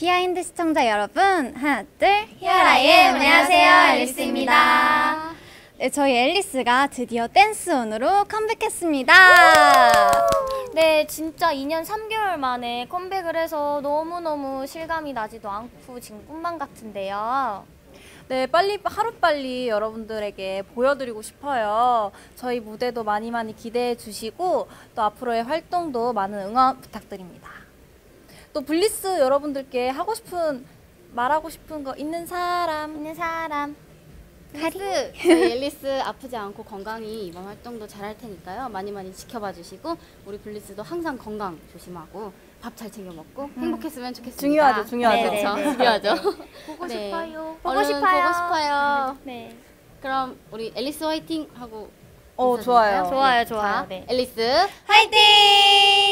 비하인드 시청자 여러분, 하나, 둘, 히어라임, 안녕하세요, 앨리스입니다. 네, 저희 앨리스가 드디어 댄스온으로 컴백했습니다. 네, 진짜 2년 3개월 만에 컴백을 해서 너무너무 실감이 나지도 않고 지금 꿈만 같은데요. 네, 하루빨리 여러분들에게 보여드리고 싶어요. 저희 무대도 많이 기대해 주시고 또 앞으로의 활동도 많은 응원 부탁드립니다. 또 블리스 여러분들께 말하고 싶은 거 있는 사람? 저희 앨리스 아프지 않고 건강히 이번 활동도 잘할 테니까요. 많이 지켜봐 주시고 우리 블리스도 항상 건강 조심하고 밥 잘 챙겨 먹고 행복했으면 좋겠습니다. 중요하죠. 네, 중요하죠. 보고 네. 싶어요. 보고 싶어요. 네. 그럼 우리 앨리스 화이팅 하고 좋아요. 좋아요. 자, 네. 앨리스 화이팅!